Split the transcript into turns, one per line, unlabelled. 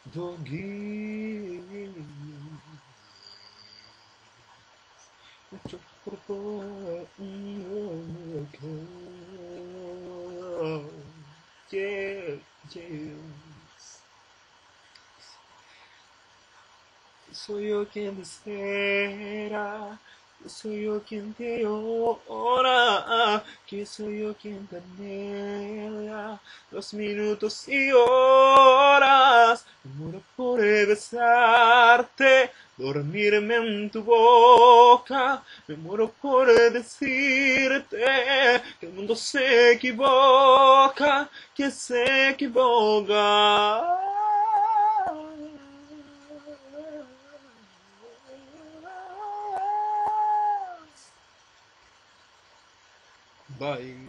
Forgive mucho por todo. Yeah, yeah. Soy yo quien te espera, que soy yo quien te llora, que soy yo quien te anhela los minutos y horas. Me muero por besarte, dormirme en tu boca, me muero por decirte que el mundo se equivoca, que se equivoca. Bye.